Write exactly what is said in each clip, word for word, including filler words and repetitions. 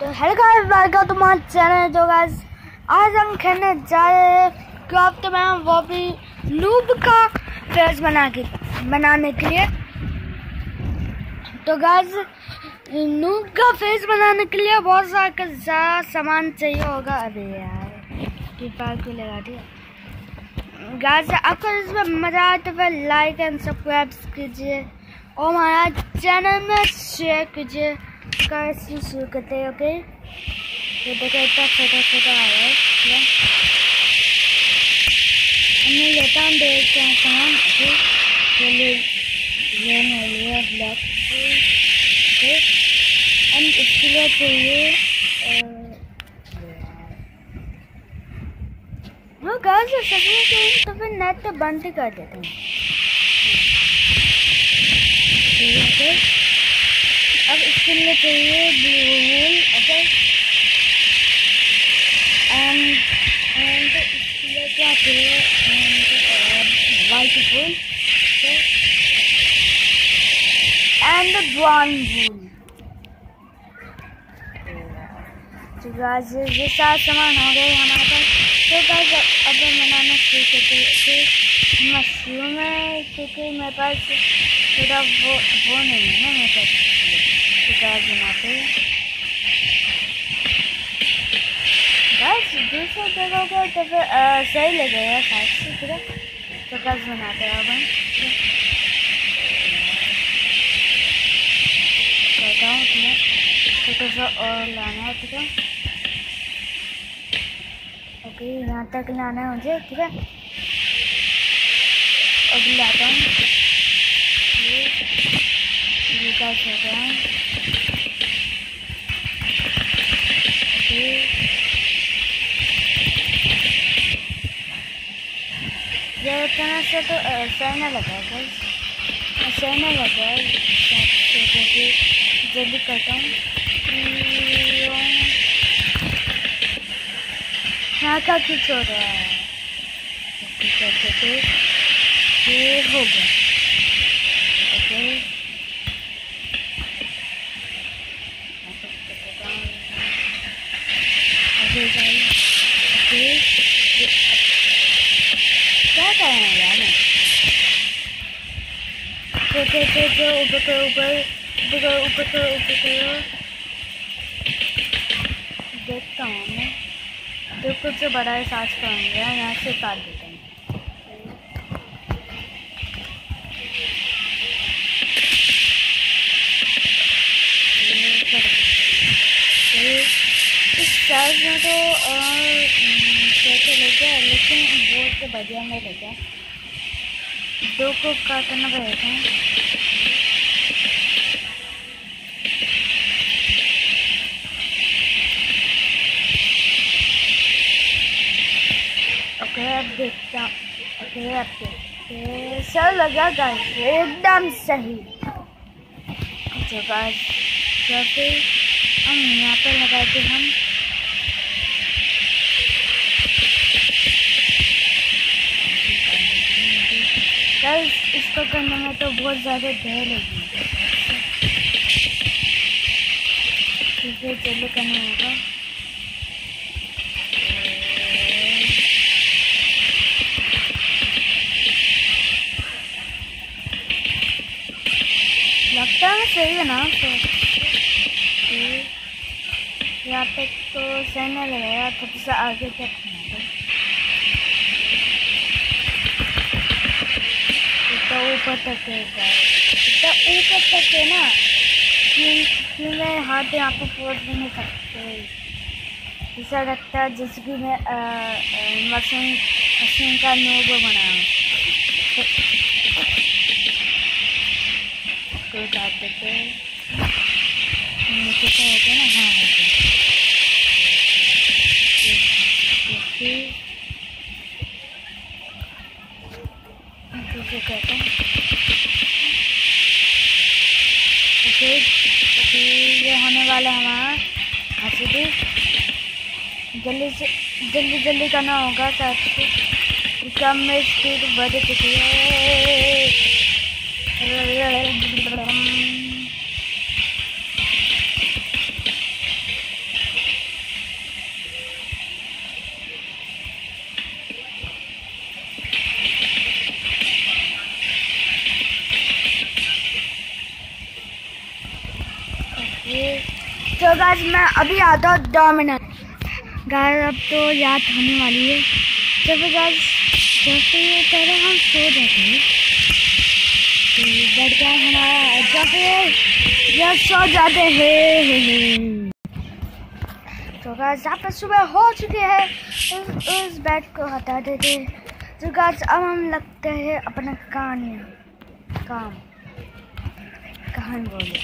तो hello guys, welcome to my channel. तो guys आज हम खेलने जा रहे हैं क्राफ्ट में, वो भी नूब का फेस बना के बनाने के लिए। तो गाइस नूब का फेस बनाने के लिए बहुत सारा सामान चाहिए होगा। अरे यार टिप्पा को लगा दिया। गाइस आपको इसमें मजा आए तो फिर लाइक एंड सब्सक्राइब कीजिए और हमारा चैनल में शेयर कीजिए। कैसे शुरू करते हैं? ओके, ये देखो इतना छोटा छोटा आ रहा है। मैं लेता हूँ देखते हैं सामान। ओके, चलिए ये ले लिया ब्लैक। ओके, हम इसके लिए चाहिए वो गाइस सच में तो फिर नेट तो बंद ही कर देते हैं। ओके, अब इसके लिए चाहिए blue wool. Okay, and and इसके लिए क्या चाहिए? White wool and brown wool. तो गाइस ये सारे सामान हो गए हमारे पास। तो गाइस अब हम बनाना शुरू करते हैं। मशरूम है क्योंकि मेरे पास थोड़ा वो वो नहीं है ना मेरे पास, तो गाइस बनाते हैं। गाइस दूसरा जगह पर तो फिर सही लगेगा शायद से पूरा। तो गाइस बनाते हैं अब हम। करता हूँ तुम्हें तो सा और लाना है, ठीक है? ओके, यहाँ तक लाना है मुझे, ठीक है? अब लाता हूँ ये गाइस हो गया। ओके, ये इतना से तो सही ना लगा गाइस, सही ना लगा। जल्दी करता हूँ। यहाँ का कुछ हो रहा है। करके ये हो गया। ओके, ओके गाइस, ओके क्या कर रहे हैं यार? ऊपर करो ऊपर करो ऊपर ऊपर ऊपर करो ऊपर करो। देखता हूँ मैं, तो कुछ से बड़ा है सास करूँगा। यहाँ से काट देता हूँ। इस साइज में तो कैसे ले गया, लेकिन बहुत तो बढ़िया नहीं ले गया। दो को काटना पड़ेगा। ओके, अब देखता हूँ। ओके, अब देखते सर लगा गाइस एकदम सही। जो गाइस फिर हम यहाँ पर लगाते हम। गाइस इसको करने में तो बहुत ज़्यादा देर लगी, इसे जल्दी करना होगा। लगता है सही है ना? तो यहाँ तक तो सही नहीं लगेगा, थोड़ा सा आगे तक इतना ऊपर तक है। इतना ऊपर तक है ना कि, कि मैं हाथ यहाँ पर फोड़ भी नहीं सकते। ऐसा लगता है जैसे कि मैं मशीन मशीन का नूब बनाया। तो काट देते हैं नीचे से होते हैं ना। हाँ होते हैं करता हूँ। ओके, ये होने वाला हमारा हंसी भी जल्दी से जल्दी जल्दी करना होगा ताकि कम में स्पीड बढ़ चुकी है। गाइस मैं अभी आता हूँ दो मिनट। गाइस अब तो याद होने वाली है। जब गाइस जैसे पहले हम सो जाते हैं तो बैठ गया हमारा, जब जब सो जाते हैं तो गाइस यहाँ पर सुबह हो चुकी है। उस, उस बेड को हटा देते तो गाइस अब हम लगते हैं अपना कहानी काम कहानी बोले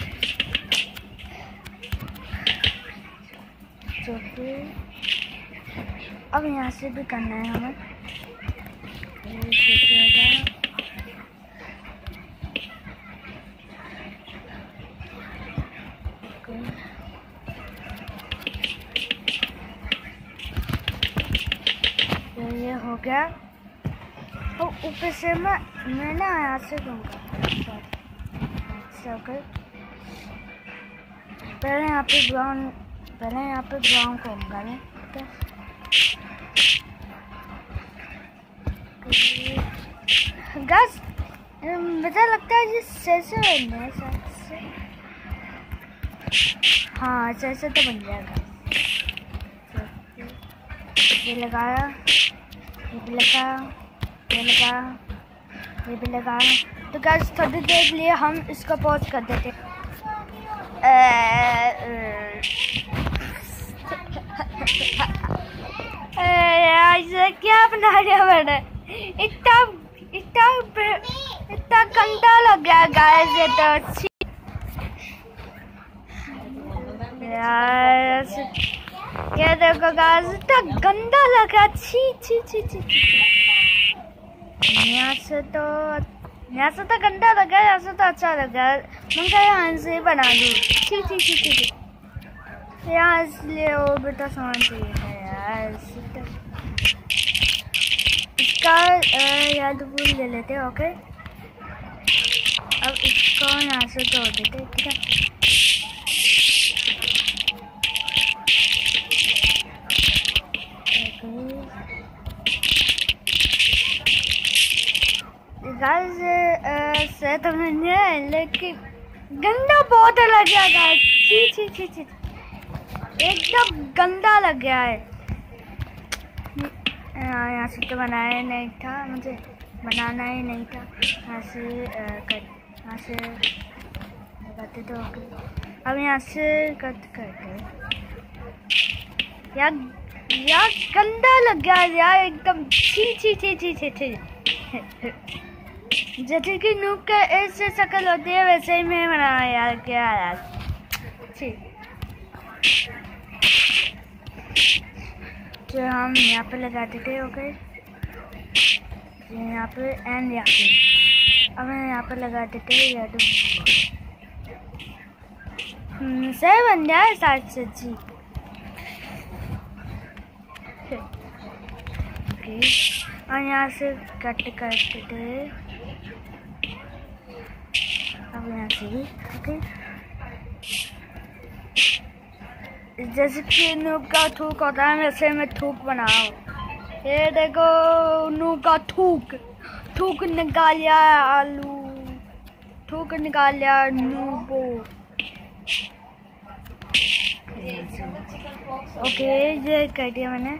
तो फिर अब यहाँ से भी करना है हमें। तो ये हो गया तो ऊपर से मैं मैं ना यहाँ से दूँगा पहले यहाँ पे ब्राउन पहले यहाँ पे ब्राउन करूँगा मैं। गाइस मुझे लगता है ये सैसे बनना है से। हाँ सैसे तो बन जाएगा। ये लगाया, ये भी लगाया, ये लगाया, ये भी लगाया। तो गाइस थोड़ी देर लिए हम इसको पॉज कर देते। यार क्या बना रहे मैंने, इतना इतना इतना गंदा लग गया गाइस ये तो। यार ये देखो गाइस इतना गंदा लग रहा। छी छी छी छी यहाँ से तो यहाँ से तो गंदा लग रहा है, यहाँ से तो अच्छा लग रहा है। मैं क्या यहाँ से बना लूँ। छी छी छी छी यहाँ इसलिए वो बेटा सामान चाहिए था यार। इसका याद भूल ले लेते हैं। ओके अब इसको यहाँ से तोड़ देते। ठीक है गाइस से तो मैंने लेकिन गंदा बहुत लग गया गाइस। छी छी छी छी एकदम गंदा लग गया है। यहाँ से तो बनाया नहीं था, मुझे बनाना ही नहीं था। यहाँ से यहाँ से लगाते तो ओके। अब यहाँ से कट करते यार यार गंदा लग गया यार एकदम। छी छी छी छी छी छी जैसे कि नूब का ऐसे शक्ल होती है वैसे ही मैं बनाया यार। क्या यार छी। तो हम यहाँ पे लगाते थे। ओके यहाँ पे एंड यहाँ पे अब मैं यहाँ पे लगाते थे। या तो सही बन जाए साथ से जी। ओके और यहाँ से कट करते थे। अब यहाँ से भी ओके जैसे कि नूब का थूक होता है वैसे मैं थूक बनाओ। ये देखो नूब का थूक थूक निकाल लिया आलू थूक निकाल लिया नूबो। ओके ये कर दिया मैंने।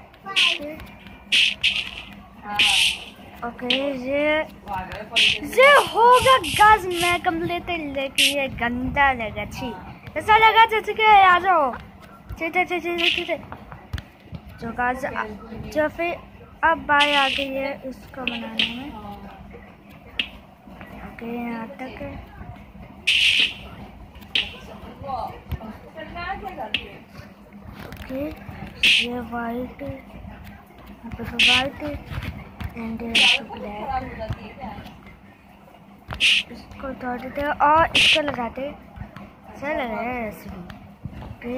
ओके ये ये होगा गाइस मैं कंप्लीट लेकिन ये गंदा लगा। छी ऐसा लगा जैसे कि आ जाओ। ठीक है ठीक है ठीक है जो गाइस जो फिर अब बारी आ गई है उसको बनाने में। ओके यहाँ तक ओके ये वाइट यहाँ पे वाइट एंड ब्लैक इसको उतार देते और इसको लगाते। अच्छा लग रहा है ऐसे भी। ओके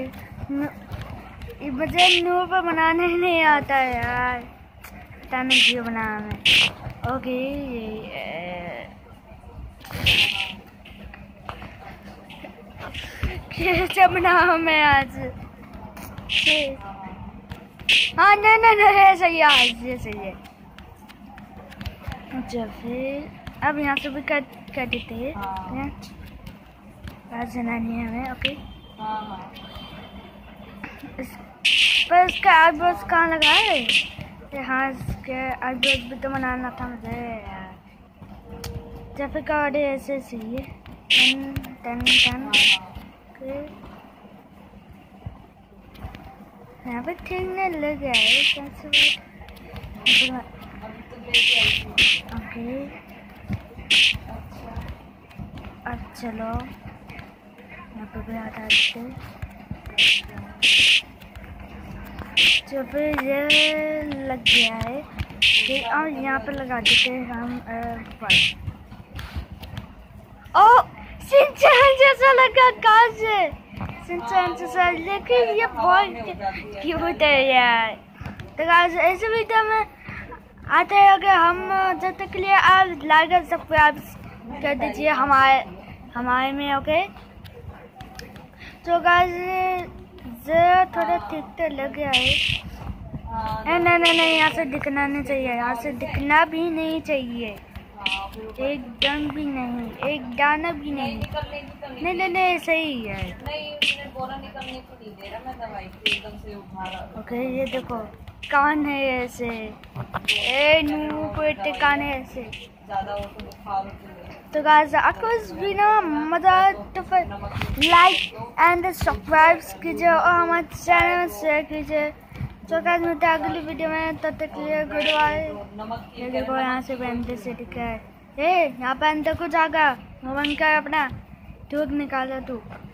मुझे नूब पर बनाने नहीं आता है यार। पता नहीं क्यों बना मैं। ओके कैसे बनाऊँ मैं आज। हाँ नहीं नहीं नहीं सही है आज ये सही है। अच्छा फिर अब यहाँ से भी कट कर देते हैं। आज जनानी है हमें। ओके इस पर इसके आईब्रोज कहाँ लगाए? हाँ, इसके आईब्रोज भी तो बनाना था मुझे यार। जैसे कार्ड ऐसे चाहिए टन टन टन के यहाँ पे ठीक नहीं लग गया है कैसे ओके। अब चलो यहाँ पे भी हटा देते। जो पे ये लग गया है ठीक, और यहाँ पे लगा देते हैं हम वाइट। ओ सिंचन जैसा लगा कहाँ से? सिंचन जैसा, लेकिन ये बहुत क्यूट है यार। तो गाइस ऐसे वीडियो में आते हैं अगर हम जब तक के लिए आप लाइक और सब्सक्राइब कर दीजिए हमारे हमारे में। ओके तो गाइस जरा थोड़ा ठीक तो लग गया है। नहीं नहीं नहीं, यहाँ से दिखना नहीं चाहिए, यहाँ से दिखना भी नहीं चाहिए, एकदम भी नहीं, एक दाना भी नहीं। नहीं नहीं नहीं सही है। ओके ये देखो कान है ऐसे, ए नू पे कान है ऐसे। तो गाइस आपको इस वीडियो में मजा तो फिर लाइक एंड सब्सक्राइब कीजिए और हमारे चैनल शेयर कीजिए। तो गाइस मिलते हैं अगली वीडियो में, तब तक के लिए गुड बाय। ये देखो यहाँ से पहनते से दिखा है, ए यहाँ पहनते कुछ आगा मोबाइल का अपना धूप निकाला तू।